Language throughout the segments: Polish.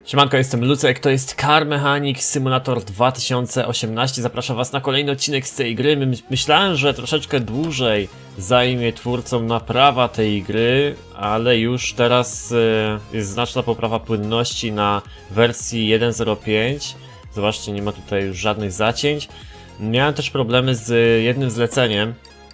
Siemanko, jestem Lucek, to jest Car Mechanic Simulator 2018. Zapraszam was na kolejny odcinek z tej gry. Myślałem, że troszeczkę dłużej zajmie twórcom naprawa tej gry, ale już teraz jest znaczna poprawa płynności na wersji 1.05. Zobaczcie, nie ma tutaj już żadnych zacięć. Miałem też problemy z jednym zleceniem.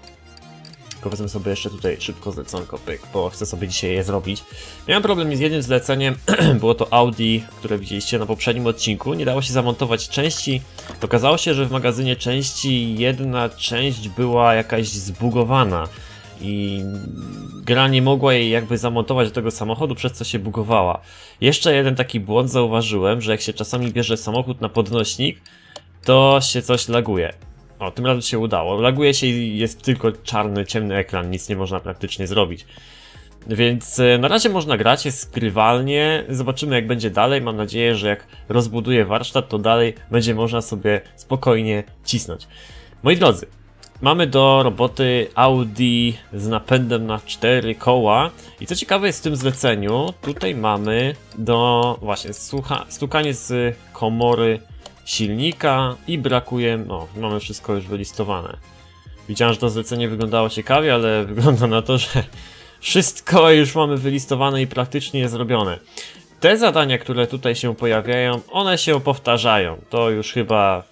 Wezmę sobie jeszcze tutaj szybko zleconko, pyk, bo chcę sobie dzisiaj je zrobić. Miałem problem z jednym zleceniem, było to Audi, które widzieliście na poprzednim odcinku. Nie dało się zamontować części. Okazało się, że w magazynie części jedna część była jakaś zbugowana i gra nie mogła jej jakby zamontować do tego samochodu, przez co się bugowała. Jeszcze jeden taki błąd zauważyłem, że jak się czasami bierze samochód na podnośnik, to się coś laguje. O, tym razem się udało. Laguje się i jest tylko czarny, ciemny ekran, nic nie można praktycznie zrobić. Więc na razie można grać, jest grywalnie, zobaczymy jak będzie dalej. Mam nadzieję, że jak rozbuduję warsztat, to dalej będzie można sobie spokojnie cisnąć. Moi drodzy, mamy do roboty Audi z napędem na 4 koła. I co ciekawe jest w tym zleceniu, tutaj mamy do właśnie stukanie z komory silnika i brakuje, no mamy wszystko już wylistowane. Widziałem, że to zlecenie wyglądało ciekawie, ale wygląda na to, że wszystko już mamy wylistowane i praktycznie zrobione. Te zadania, które tutaj się pojawiają, one się powtarzają. To już chyba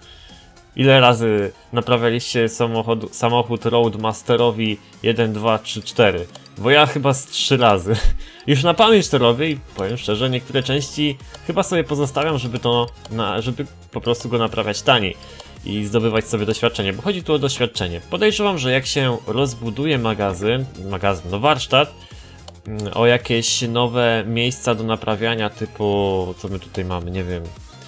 ile razy naprawialiście samochód Roadmasterowi 1, 2, 3, 4? Bo ja chyba z 3 razy. Już na pamięć to robię i powiem szczerze, niektóre części chyba sobie pozostawiam, żeby po prostu go naprawiać taniej i zdobywać sobie doświadczenie, bo chodzi tu o doświadczenie. Podejrzewam, że jak się rozbuduje no warsztat, o jakieś nowe miejsca do naprawiania typu, co my tutaj mamy, nie wiem,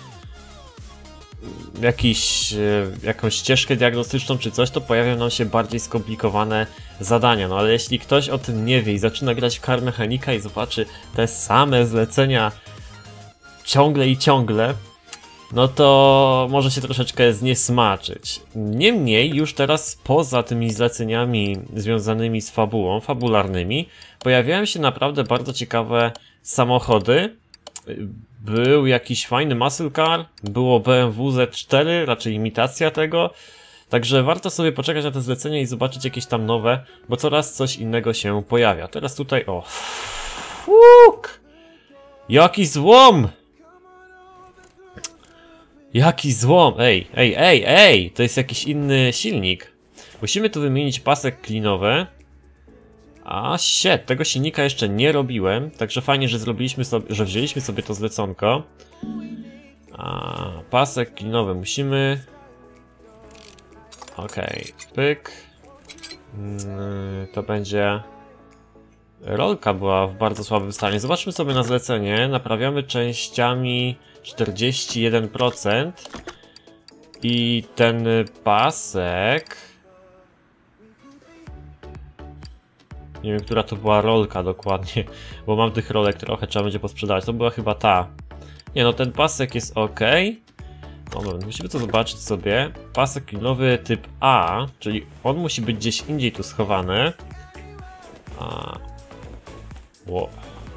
jakąś ścieżkę diagnostyczną czy coś, to pojawią nam się bardziej skomplikowane zadania. No ale jeśli ktoś o tym nie wie i zaczyna grać w Car Mechanica i zobaczy te same zlecenia ciągle i ciągle, no to może się troszeczkę zniesmaczyć. Niemniej już teraz poza tymi zleceniami związanymi z fabułą, fabularnymi, pojawiają się naprawdę bardzo ciekawe samochody. Był jakiś fajny muscle car, było BMW Z4, raczej imitacja tego. Także warto sobie poczekać na te zlecenia i zobaczyć jakieś tam nowe, bo coraz coś innego się pojawia. Teraz tutaj, o, fuk! Jaki złom! Jaki złom! Ej! To jest jakiś inny silnik. Musimy tu wymienić pasek klinowy. A shit, tego silnika jeszcze nie robiłem, także fajnie, że wzięliśmy sobie to zleconko. Pasek klinowy musimy. Okej, pyk. To będzie. Rolka była w bardzo słabym stanie. Zobaczmy sobie na zlecenie. Naprawiamy częściami 41%. I ten pasek. Nie wiem, która to była rolka dokładnie, bo mam tych rolek trochę, trzeba będzie posprzedawać. To była chyba ta. Nie no, ten pasek jest ok. Moment, musimy to zobaczyć sobie. Pasek klinowy typ A, czyli on musi być gdzieś indziej tu schowany. Wow.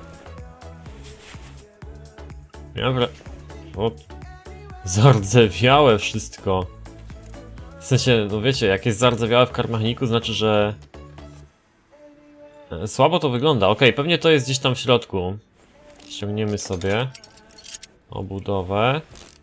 Zardzewiałe wszystko. W sensie, no wiecie, jak jest zardzewiałe w Car Mechanicu, znaczy, że słabo to wygląda. Ok, pewnie to jest gdzieś tam w środku. Ściągniemy sobie obudowę.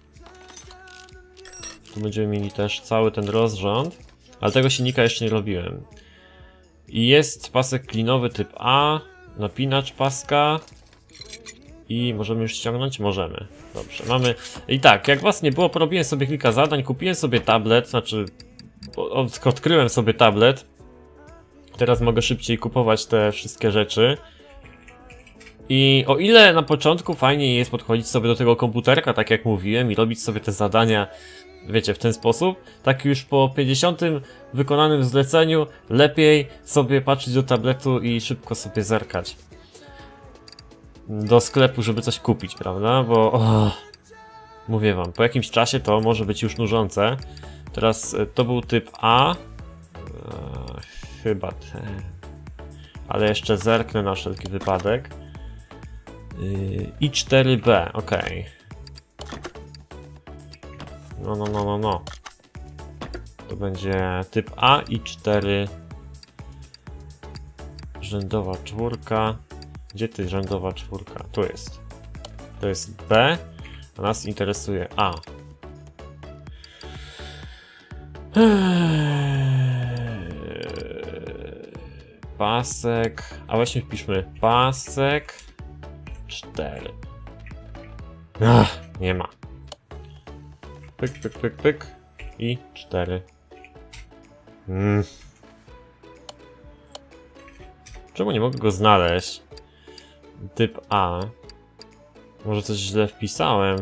Tu będziemy mieli też cały ten rozrząd, ale tego silnika jeszcze nie robiłem. I jest pasek klinowy typ A, napinacz paska. I możemy już ściągnąć? Możemy. Dobrze, mamy. I tak, jak was nie było, porobiłem sobie kilka zadań, kupiłem sobie tablet, znaczy odkryłem sobie tablet. Teraz mogę szybciej kupować te wszystkie rzeczy. I o ile na początku fajnie jest podchodzić sobie do tego komputerka, tak jak mówiłem, i robić sobie te zadania, wiecie, w ten sposób, tak już po 50. wykonanym zleceniu lepiej sobie patrzeć do tabletu i szybko sobie zerkać do sklepu, żeby coś kupić, prawda? Bo mówię wam, po jakimś czasie to może być już nużące. Teraz to był typ A. Chyba ten. Ale jeszcze zerknę na wszelki wypadek. I4B, ok. No. To będzie typ A i 4. Rzędowa czwórka. Gdzie ty rzędowa czwórka? Tu jest. To jest B, a nas interesuje A. Pasek. A właśnie wpiszmy pasek 4. Nie ma. Pyk. I 4. Czemu nie mogę go znaleźć? Typ A. Może coś źle wpisałem.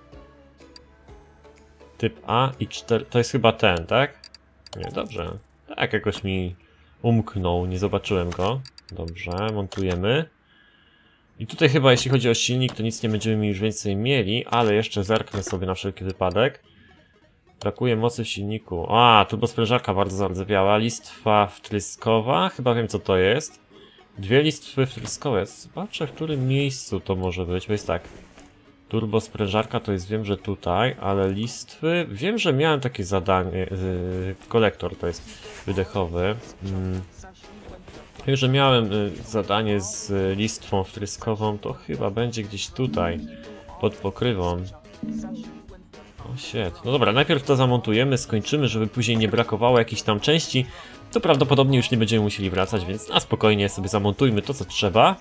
Typ A i 4. To jest chyba ten, tak? Nie, dobrze. Tak, jakoś mi umknął, nie zobaczyłem go. Dobrze, montujemy. I tutaj chyba jeśli chodzi o silnik, to nic nie będziemy już więcej mieli, ale jeszcze zerknę sobie na wszelki wypadek. Brakuje mocy w silniku. Turbosprężarka bardzo zardzewiała. Listwa wtryskowa. Chyba wiem co to jest. 2 listwy wtryskowe. Zobaczę w którym miejscu to może być. Bo jest tak. Turbosprężarka to jest, wiem, że tutaj, ale listwy... Wiem, że miałem takie zadanie. Kolektor to jest wydechowy. Wiem, że miałem zadanie z listwą wtryskową. To chyba będzie gdzieś tutaj. Pod pokrywą. O shit. No dobra, najpierw to zamontujemy, skończymy, żeby później nie brakowało jakichś tam części. To prawdopodobnie już nie będziemy musieli wracać, więc na spokojnie sobie zamontujmy to, co trzeba.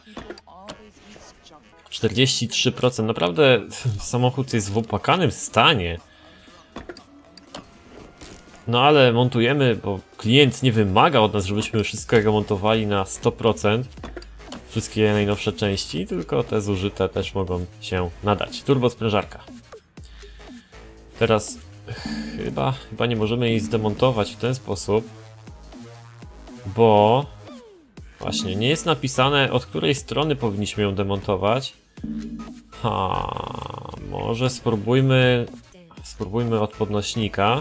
43%. Naprawdę samochód jest w opłakanym stanie. No ale montujemy, bo klient nie wymaga od nas, żebyśmy wszystko remontowali na 100%. Wszystkie najnowsze części, tylko te zużyte też mogą się nadać. Turbosprężarka. Teraz chyba nie możemy jej zdemontować w ten sposób, bo właśnie nie jest napisane, od której strony powinniśmy ją demontować. Może spróbujmy od podnośnika.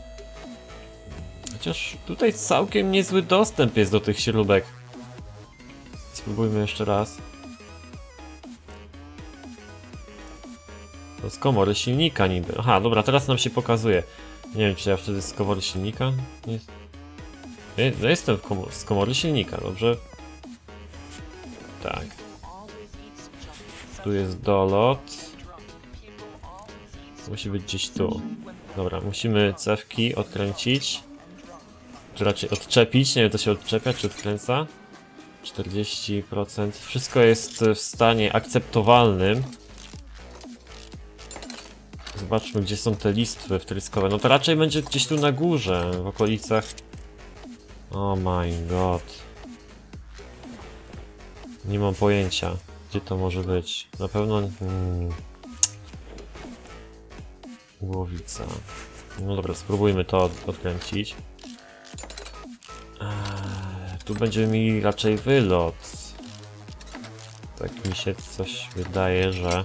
Chociaż tutaj całkiem niezły dostęp jest do tych śrubek. Spróbujmy jeszcze raz. To z komory silnika niby. Dobra, teraz nam się pokazuje. Nie wiem, czy ja wtedy z komory silnika? No jestem z komory silnika, dobrze? Tak. Tu jest dolot. Musi być gdzieś tu. Dobra, musimy cewki odkręcić. Czy raczej odczepić. Nie wiem, to się odczepia, czy odkręca. 40%. Wszystko jest w stanie akceptowalnym. Zobaczmy, gdzie są te listwy wtryskowe. No to raczej będzie gdzieś tu na górze, w okolicach. Oh my god. Nie mam pojęcia, gdzie to może być. Na pewno... Głowica. No dobra, spróbujmy to odkręcić. Tu będziemy mieli raczej wylot. Tak mi się coś wydaje, że...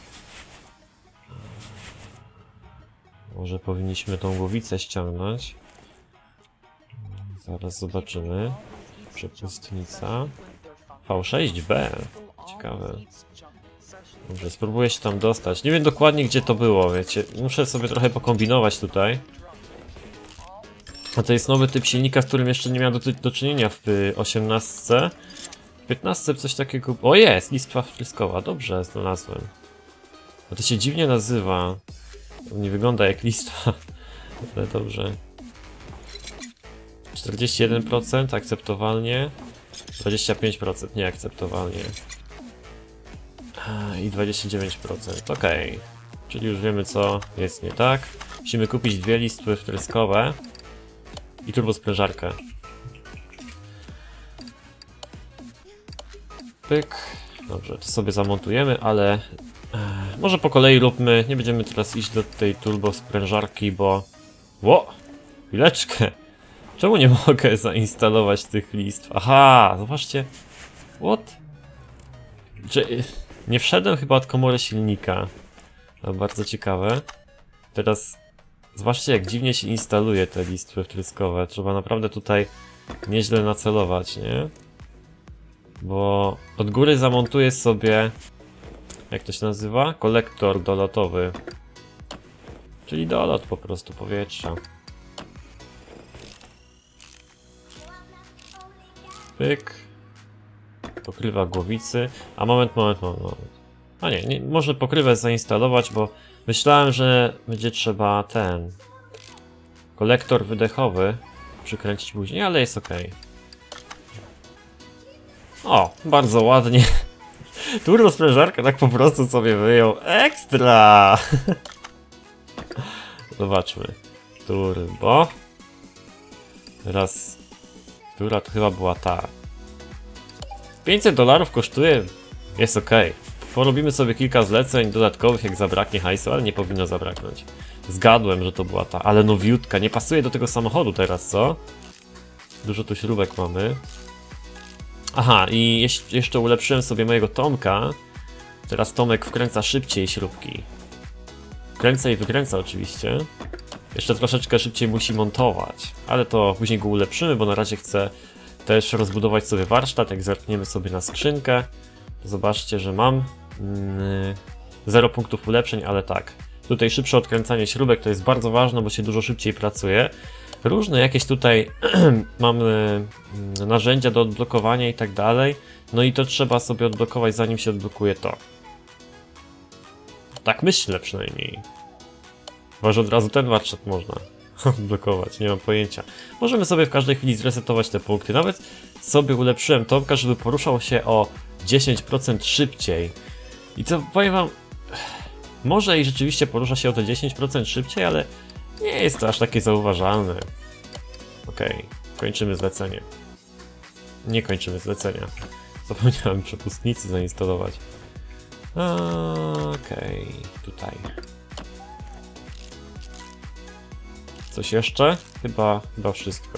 Może powinniśmy tą głowicę ściągnąć. Zaraz zobaczymy. Przepustnica. V6B. Ciekawe. Dobrze, spróbuję się tam dostać. Nie wiem dokładnie, gdzie to było, wiecie. Muszę sobie trochę pokombinować tutaj. A to jest nowy typ silnika, z którym jeszcze nie miałem do czynienia w 18. W 15 coś takiego... O jest! Listwa wtryskowa. Dobrze, znalazłem. No to się dziwnie nazywa. Nie wygląda jak listwa. Ale dobrze. 41% akceptowalnie. 25% nieakceptowalnie. I 29%. Ok. Czyli już wiemy, co jest nie tak. Musimy kupić 2 listwy wtryskowe. I turbosprężarkę. Pyk. Dobrze, to sobie zamontujemy, ale... może po kolei róbmy. Nie będziemy teraz iść do tej turbosprężarki, bo... Ło! Chwileczkę. Czemu nie mogę zainstalować tych listw? Zobaczcie. What? Nie wszedłem chyba od komory silnika. To bardzo ciekawe. Teraz zobaczcie, jak dziwnie się instaluje te listwy wtryskowe. Trzeba naprawdę tutaj nieźle nacelować, nie? Bo od góry zamontuję sobie Jak to się nazywa? Kolektor dolotowy. Czyli dolot po prostu powietrza. Pyk. Pokrywa głowicy. A moment. A nie, może pokrywę zainstalować, bo myślałem, że będzie trzeba ten kolektor wydechowy przykręcić później, ale jest ok. O, bardzo ładnie. Turbo sprężarkę tak po prostu sobie wyjął. Ekstra! Zobaczmy. Turbo. Teraz. Która to chyba była ta. $500 kosztuje. Jest ok. Porobimy sobie kilka zleceń dodatkowych, jak zabraknie hajsu, ale nie powinno zabraknąć. Zgadłem, że to była ta, ale nowiutka. Nie pasuje do tego samochodu teraz, co? Dużo tu śrubek mamy. Aha, i jeszcze ulepszyłem sobie mojego Tomka. Teraz Tomek wkręca szybciej śrubki. Wkręca i wykręca oczywiście. Jeszcze troszeczkę szybciej musi montować. Ale to później go ulepszymy, bo na razie chcę też rozbudować sobie warsztat. Jak zerkniemy sobie na skrzynkę, to zobaczcie, że mam 0 punktów ulepszeń, ale tak. Tutaj szybsze odkręcanie śrubek to jest bardzo ważne, bo się dużo szybciej pracuje. Różne jakieś tutaj mamy narzędzia do odblokowania i tak dalej. No i to trzeba sobie odblokować, zanim się odblokuje to. Tak myślę przynajmniej. Chyba, że od razu ten warsztat można odblokować, nie mam pojęcia. Możemy sobie w każdej chwili zresetować te punkty. Nawet sobie ulepszyłem Tomka, żeby poruszał się o 10% szybciej. I co powiem wam, może i rzeczywiście porusza się o te 10% szybciej, ale nie jest to aż takie zauważalne. Okej, kończymy zlecenie. Nie kończymy zlecenia. Zapomniałem przepustnicy zainstalować. Okej, tutaj. Coś jeszcze? Chyba wszystko.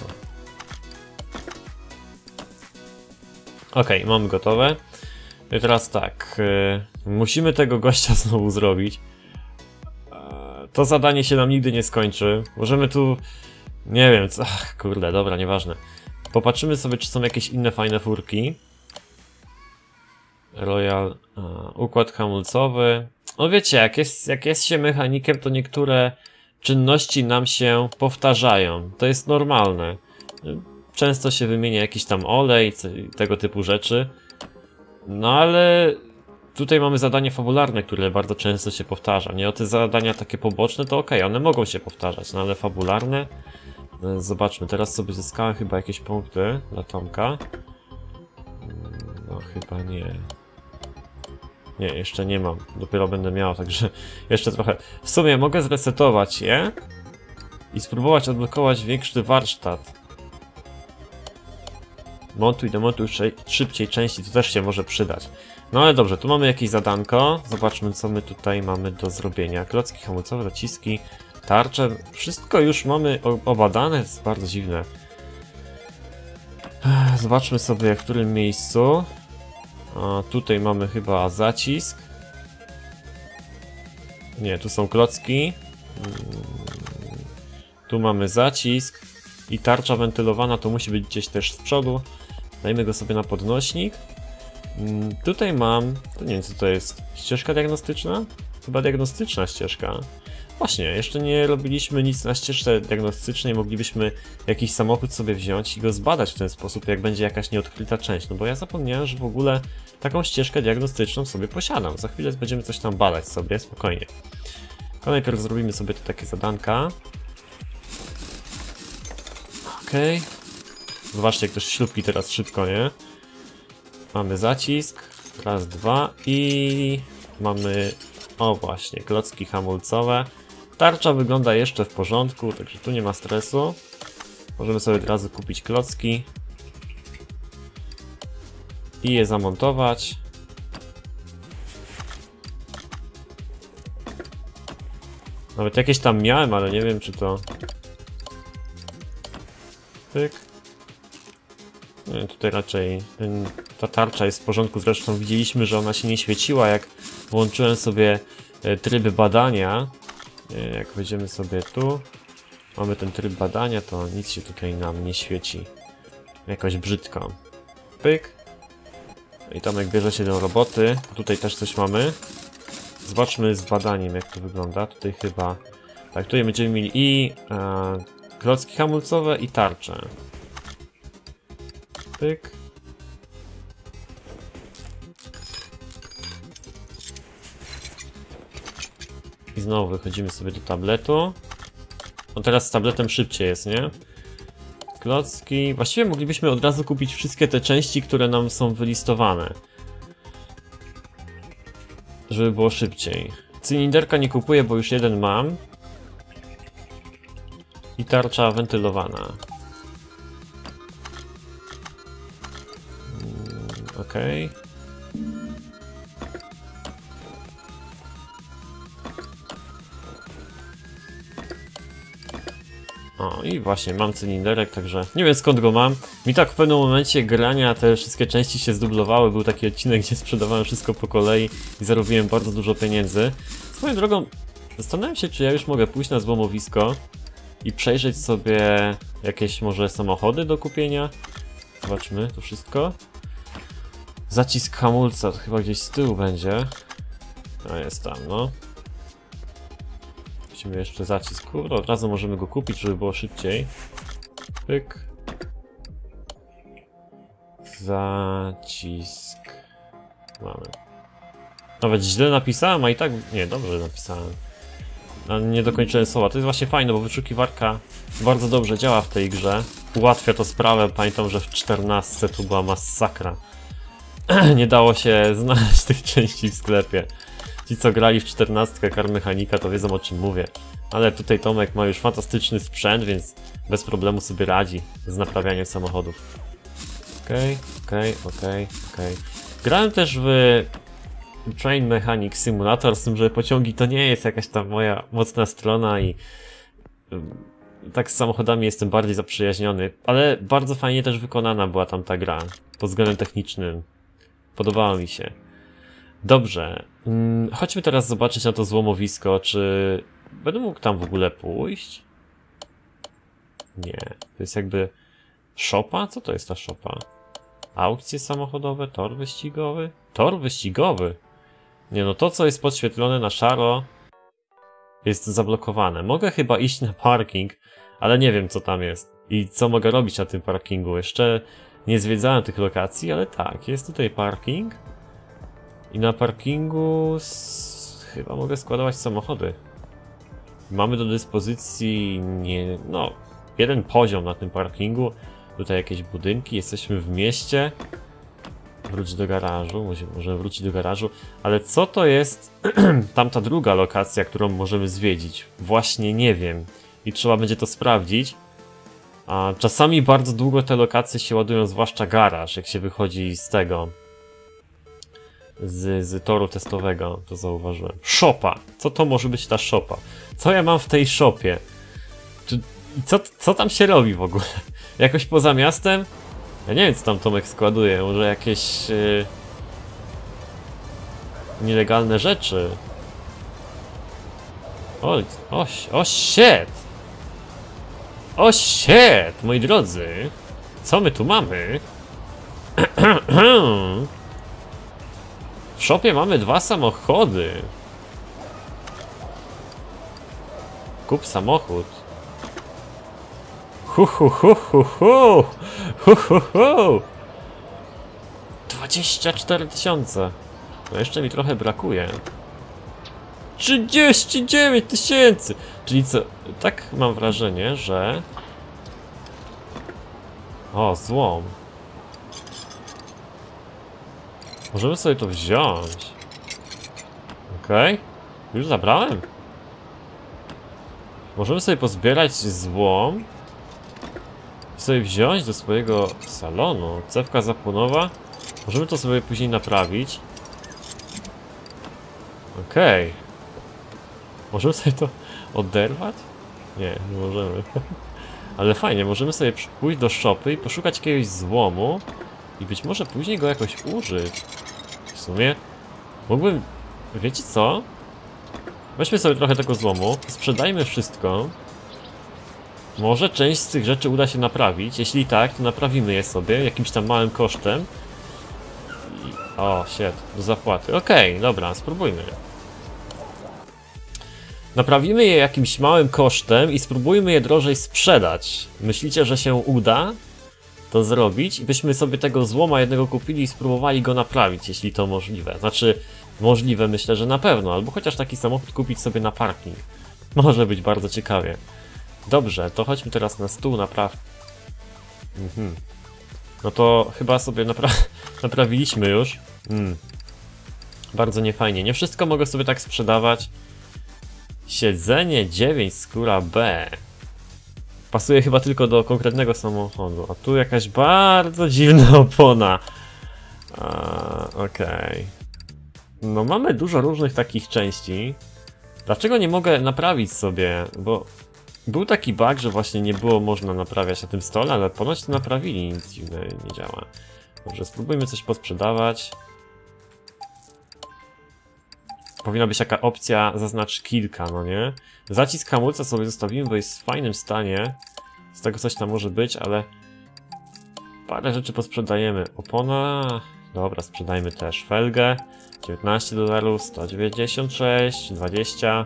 Okej, mamy gotowe. I teraz tak, musimy tego gościa znowu zrobić. To zadanie się nam nigdy nie skończy. Możemy tu, nie wiem, co, kurde, dobra, nieważne. Popatrzymy sobie, czy są jakieś inne fajne furki. Royal, układ hamulcowy. No wiecie, jak jest się mechanikiem, to niektóre czynności nam się powtarzają. To jest normalne. Często się wymienia jakiś tam olej, tego typu rzeczy. No ale tutaj mamy zadanie fabularne, które bardzo często się powtarza. Nie, o te zadania takie poboczne to ok, one mogą się powtarzać, no ale fabularne. Zobaczmy, teraz sobie zyskałem chyba jakieś punkty dla Tomka. No chyba nie. Nie, jeszcze nie mam. Dopiero będę miał, także jeszcze trochę. W sumie mogę zresetować je i spróbować odblokować większy warsztat. Montuj, demontuj szybciej części, to też się może przydać. No ale dobrze, tu mamy jakieś zadanko. Zobaczmy, co my tutaj mamy do zrobienia. Klocki hamulcowe, zaciski, tarcze. Wszystko już mamy obadane, jest bardzo dziwne. Zobaczmy sobie, w którym miejscu. Tutaj mamy chyba zacisk. Nie, tu są klocki. Tu mamy zacisk. I tarcza wentylowana to musi być gdzieś też z przodu. Dajmy go sobie na podnośnik. Tutaj mam, to nie wiem co to jest, ścieżka diagnostyczna? Chyba diagnostyczna ścieżka. Właśnie, jeszcze nie robiliśmy nic na ścieżce diagnostycznej, moglibyśmy jakiś samochód sobie wziąć i go zbadać w ten sposób, jak będzie jakaś nieodkryta część. No bo ja zapomniałem, że w ogóle taką ścieżkę diagnostyczną sobie posiadam. Za chwilę będziemy coś tam badać sobie, spokojnie. Tylko najpierw zrobimy sobie tu takie zadanka. Okej. Zobaczcie, jak też śrubki teraz szybko, nie? Mamy zacisk, raz, dwa i mamy, o właśnie, klocki hamulcowe. Tarcza wygląda jeszcze w porządku, także tu nie ma stresu. Możemy sobie od razu kupić klocki i je zamontować. Nawet jakieś tam miałem, ale nie wiem, czy to... Pyk. Nie, tutaj raczej ta tarcza jest w porządku, zresztą widzieliśmy, że ona się nie świeciła, jak włączyłem sobie tryb badania. Jak wejdziemy sobie tu, mamy ten tryb badania, to nic się tutaj nam nie świeci jakoś brzydko. Pyk. I Tomek bierze się do roboty, tutaj też coś mamy. Zobaczmy z badaniem, jak to wygląda. Tutaj chyba... Tak, tutaj będziemy mieli i klocki hamulcowe i tarcze. Pyk. I znowu wychodzimy sobie do tabletu. No teraz z tabletem szybciej jest, nie? Klocki... Właściwie moglibyśmy od razu kupić wszystkie te części, które nam są wylistowane. Żeby było szybciej. Cylinderka nie kupuję, bo już jeden mam. I tarcza wentylowana. Okej. O, i właśnie mam cylinderek, także nie wiem skąd go mam. Mi tak w pewnym momencie grania te wszystkie części się zdublowały. Był taki odcinek, gdzie sprzedawałem wszystko po kolei i zarobiłem bardzo dużo pieniędzy. Swoją drogą, zastanawiam się, czy ja już mogę pójść na złomowisko i przejrzeć sobie jakieś może samochody do kupienia. Zobaczmy to wszystko. Zacisk hamulca, to chyba gdzieś z tyłu będzie. A jest tam, no. Musimy jeszcze zacisk. Kurde, od razu możemy go kupić, żeby było szybciej. Pyk. Zacisk. Mamy. Nawet źle napisałem, a i tak... Nie, dobrze napisałem. A nie dokończyłem słowa. To jest właśnie fajne, bo wyszukiwarka bardzo dobrze działa w tej grze. Ułatwia to sprawę. Pamiętam, że w 14 tu była masakra. Nie dało się znaleźć tych części w sklepie. Ci, co grali w 14 Car Mechanica, to wiedzą, o czym mówię. Ale tutaj Tomek ma już fantastyczny sprzęt, więc bez problemu sobie radzi z naprawianiem samochodów. Okej. Grałem też w Train Mechanic Simulator, z tym, że pociągi to nie jest jakaś tam moja mocna strona i tak z samochodami jestem bardziej zaprzyjaźniony, ale bardzo fajnie też wykonana była tam ta gra pod względem technicznym. Podobało mi się. Dobrze, chodźmy teraz zobaczyć na to złomowisko, czy będę mógł tam w ogóle pójść? Nie, to jest jakby szopa? Co to jest ta szopa? Aukcje samochodowe, tor wyścigowy? Tor wyścigowy? Nie no, to co jest podświetlone na szaro jest zablokowane. Mogę chyba iść na parking, ale nie wiem co tam jest i co mogę robić na tym parkingu. Jeszcze nie zwiedzałem tych lokacji, ale tak, jest tutaj parking. I na parkingu chyba mogę składować samochody. Mamy do dyspozycji jeden poziom na tym parkingu. Tutaj jakieś budynki, jesteśmy w mieście. Wróć do garażu, możemy wrócić do garażu. Ale co to jest tamta druga lokacja, którą możemy zwiedzić? Właśnie nie wiem. I trzeba będzie to sprawdzić. A czasami bardzo długo te lokacje się ładują, zwłaszcza garaż, jak się wychodzi z tego... Z toru testowego, to zauważyłem. Szopa! Co to może być ta szopa? Co ja mam w tej szopie? Co tam się robi w ogóle? Jakoś poza miastem? Ja nie wiem, co tam Tomek składuje. Może jakieś... nielegalne rzeczy? O shit! O shit! Moi drodzy! Co my tu mamy? W szopie mamy 2 samochody. Kup samochód. 24 000. No jeszcze mi trochę brakuje. 39 000. Czyli co? Tak mam wrażenie, że... O, złom. Możemy sobie to wziąć. Okej. Już zabrałem. Możemy sobie pozbierać złom. I sobie wziąć do swojego salonu. Cewka zapłonowa. Możemy to sobie później naprawić. Okej. Możemy sobie to oderwać? Nie, nie możemy. Ale fajnie, możemy sobie pójść do szopy i poszukać jakiegoś złomu. I być może później go jakoś użyć. W sumie mógłbym... Wiecie co? Weźmy sobie trochę tego złomu, sprzedajmy wszystko. Może część z tych rzeczy uda się naprawić. Jeśli tak, to naprawimy je sobie jakimś tam małym kosztem. O, shit, do zapłaty. Okej, dobra, spróbujmy. Naprawimy je jakimś małym kosztem i spróbujmy je drożej sprzedać. Myślicie, że się uda to zrobić? I byśmy sobie tego złoma jednego kupili i spróbowali go naprawić, jeśli to możliwe. Znaczy, możliwe myślę, że na pewno, albo chociaż taki samochód kupić sobie na parking. Może być bardzo ciekawie. Dobrze, to chodźmy teraz na stół napraw... No to chyba sobie naprawiliśmy już. Bardzo niefajnie. Nie wszystko mogę sobie tak sprzedawać. Siedzenie 9, skóra B. Pasuje chyba tylko do konkretnego samochodu. A tu jakaś bardzo dziwna opona. Okej. No mamy dużo różnych takich części. Dlaczego nie mogę naprawić sobie? Bo był taki bug, że właśnie nie było można naprawiać na tym stole, ale ponoć to naprawili. Nic dziwnego nie działa. Dobrze, spróbujmy coś posprzedawać. Powinna być jaka opcja, zaznacz kilka, no nie? Zacisk hamulca sobie zostawimy, bo jest w fajnym stanie. Z tego coś tam może być, ale parę rzeczy posprzedajemy. Opona, dobra, sprzedajmy też felgę. $19, 196, 20.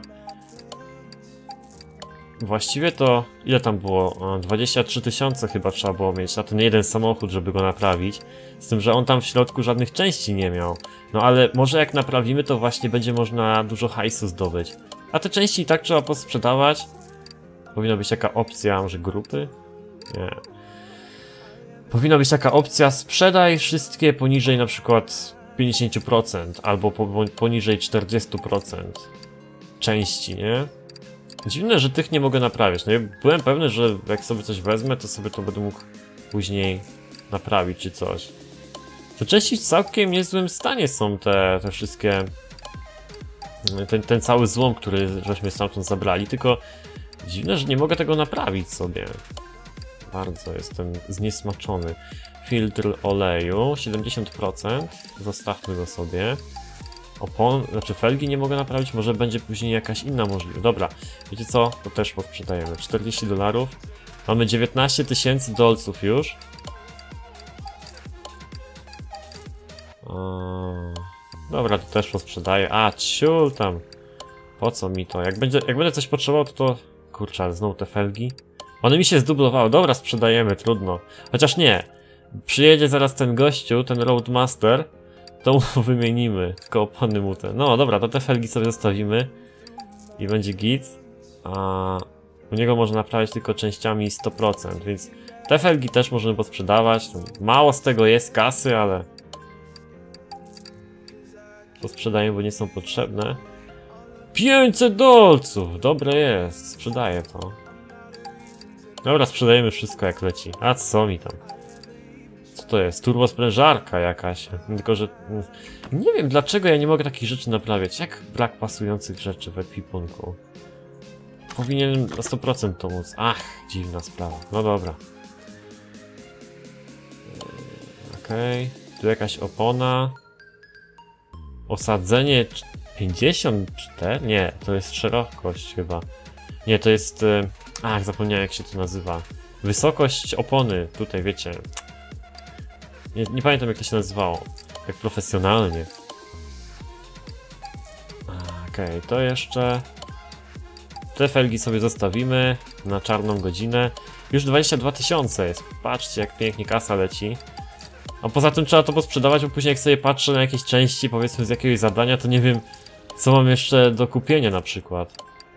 Właściwie to, ile tam było? 23 000 chyba trzeba było mieć na ten jeden samochód, żeby go naprawić. Z tym, że on tam w środku żadnych części nie miał. No ale może jak naprawimy, to właśnie będzie można dużo hajsu zdobyć. A te części i tak trzeba posprzedawać. Powinna być taka opcja, może grupy? Nie. Powinna być taka opcja, sprzedaj wszystkie poniżej na przykład 50% albo poniżej 40% części, nie? Dziwne, że tych nie mogę naprawiać. No ja byłem pewny, że jak sobie coś wezmę, to sobie to będę mógł później naprawić czy coś. Te części w całkiem niezłym stanie są te wszystkie... Ten cały złom, który żeśmy stamtąd zabrali, tylko dziwne, że nie mogę tego naprawić sobie. Bardzo jestem zniesmaczony. Filtr oleju 70%. Zostawmy go sobie. Znaczy felgi nie mogę naprawić, może będzie później jakaś inna możliwość. Dobra, wiecie co? To też posprzedajemy. $40. Mamy 19 000 dolców już. Dobra, to też posprzedaję. Ciul tam. Po co mi to? Jak będę coś potrzebował, to... Kurczę, ale znowu te felgi. One mi się zdublowały. Dobra, sprzedajemy, trudno. Chociaż nie. Przyjedzie zaraz ten gościu, ten Roadmaster. To mu wymienimy. Tylko opony mu te. No dobra, to te felgi sobie zostawimy. I będzie git. A u niego można naprawiać tylko częściami 100%, więc te felgi też możemy posprzedawać. Mało z tego jest kasy, ale... Posprzedaję, bo nie są potrzebne. 500 dolców! Dobre jest, sprzedaję to. Dobra, sprzedajemy wszystko jak leci. A co mi tam? Co to jest? Turbosprężarka jakaś. Tylko, że... Nie wiem dlaczego ja nie mogę takich rzeczy naprawiać. Jak brak pasujących rzeczy w ekwipunku? Powinienem na 100% to móc. Ach, dziwna sprawa. No dobra. Okej. Tu jakaś opona. Osadzenie 54? Nie, to jest szerokość chyba. Nie, to jest... Ach, zapomniałem jak się to nazywa. Wysokość opony, tutaj wiecie. Nie pamiętam jak to się nazywało. Tak profesjonalnie. Okej, to jeszcze... Te felgi sobie zostawimy na czarną godzinę. Już 22 000 jest. Patrzcie jak pięknie kasa leci. A poza tym trzeba to posprzedawać, bo później jak sobie patrzę na jakieś części, powiedzmy z jakiegoś zadania, to nie wiem co mam jeszcze do kupienia na przykład.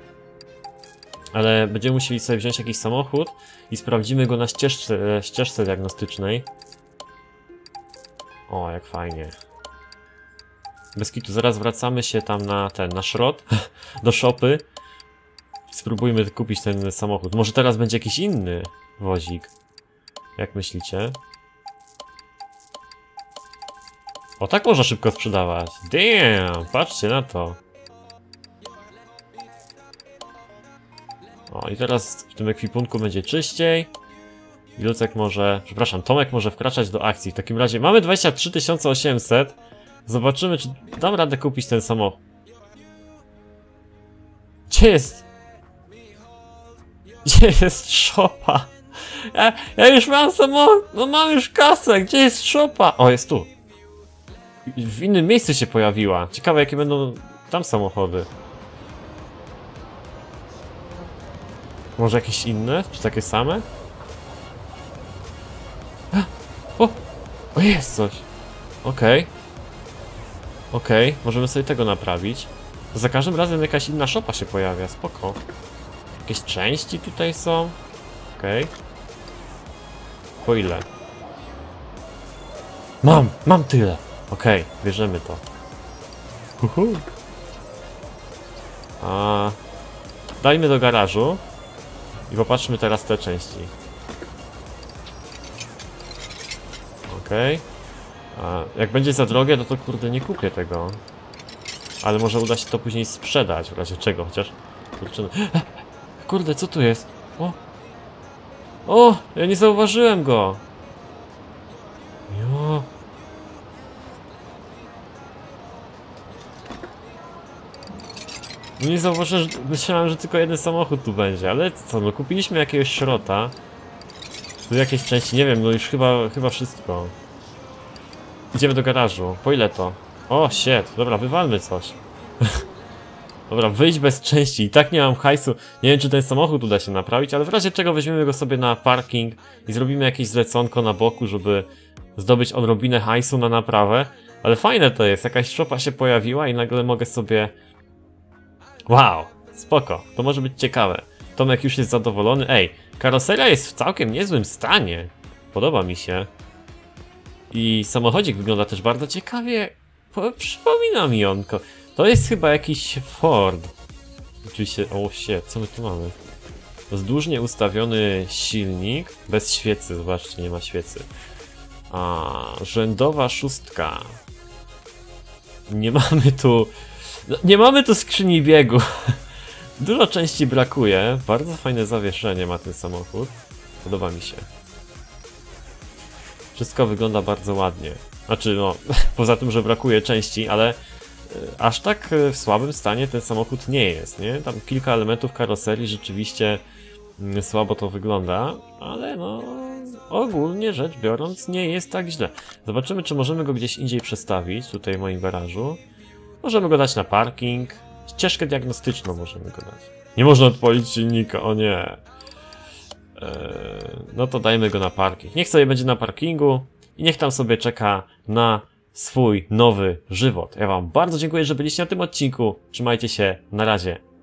Ale będziemy musieli sobie wziąć jakiś samochód i sprawdzimy go na ścieżce diagnostycznej. O, jak fajnie. Bez kitu, zaraz wracamy się tam na szrot, do szopy. Spróbujmy kupić ten samochód. Może teraz będzie jakiś inny wozik. Jak myślicie? O, tak można szybko sprzedawać. Damn, patrzcie na to. O, i teraz w tym ekwipunku będzie czyściej. I Lucek może... Przepraszam, Tomek może wkraczać do akcji. W takim razie mamy 23 800. Zobaczymy, czy dam radę kupić ten samochód. Gdzie jest? Gdzie jest szopa? Ja już mam samochód, no mam już kasę. Gdzie jest szopa? O, jest tu. W innym miejscu się pojawiła. Ciekawe, jakie będą tam samochody. Może jakieś inne? Czy takie same? O! O, jest coś! Okej. Okej, możemy sobie tego naprawić. Za każdym razem jakaś inna szopa się pojawia, spoko. Jakieś części tutaj są. Okej. Po ile? Mam tyle! Okej, bierzemy to. A dajmy do garażu i popatrzmy teraz te części. Okej. A jak będzie za drogie, no to kurde nie kupię tego. Ale może uda się to później sprzedać, w razie czego, chociaż... Kurczę, kurde, co tu jest? O! O! Ja nie zauważyłem go! Jo! Nie zauważyłem, myślałem, że tylko jeden samochód tu będzie, ale co, no kupiliśmy jakiegoś szrota. Tu jakieś części, nie wiem, no już chyba wszystko. Idziemy do garażu. Po ile to? O, shit. Dobra, wywalmy coś. Dobra, wyjść bez części. I tak nie mam hajsu. Nie wiem, czy ten samochód uda się naprawić, ale w razie czego weźmiemy go sobie na parking i zrobimy jakieś zleconko na boku, żeby zdobyć odrobinę hajsu na naprawę. Ale fajne to jest. Jakaś szopa się pojawiła i nagle mogę sobie... Wow, spoko. To może być ciekawe. Tomek już jest zadowolony. Ej, karoseria jest w całkiem niezłym stanie. Podoba mi się. I samochodzik wygląda też bardzo ciekawie. Przypomina mi on. To jest chyba jakiś Ford. Oczywiście, o shit, co my tu mamy? Wzdłużnie ustawiony silnik. Bez świecy, zobaczcie, nie ma świecy. A, rzędowa szóstka. Nie mamy tu... Nie mamy tu skrzyni biegu. Dużo części brakuje. Bardzo fajne zawieszenie ma ten samochód. Podoba mi się. Wszystko wygląda bardzo ładnie. Znaczy, no, poza tym, że brakuje części, ale aż tak w słabym stanie ten samochód nie jest, nie? Tam kilka elementów karoserii rzeczywiście słabo to wygląda, ale no, ogólnie rzecz biorąc nie jest tak źle. Zobaczymy, czy możemy go gdzieś indziej przestawić, tutaj w moim garażu. Możemy go dać na parking. Ścieżkę diagnostyczną możemy go dać. Nie można odpalić silnika, o nie. No to dajmy go na parking. Niech sobie będzie na parkingu i niech tam sobie czeka na swój nowy żywot. Ja wam bardzo dziękuję, że byliście na tym odcinku. Trzymajcie się, na razie.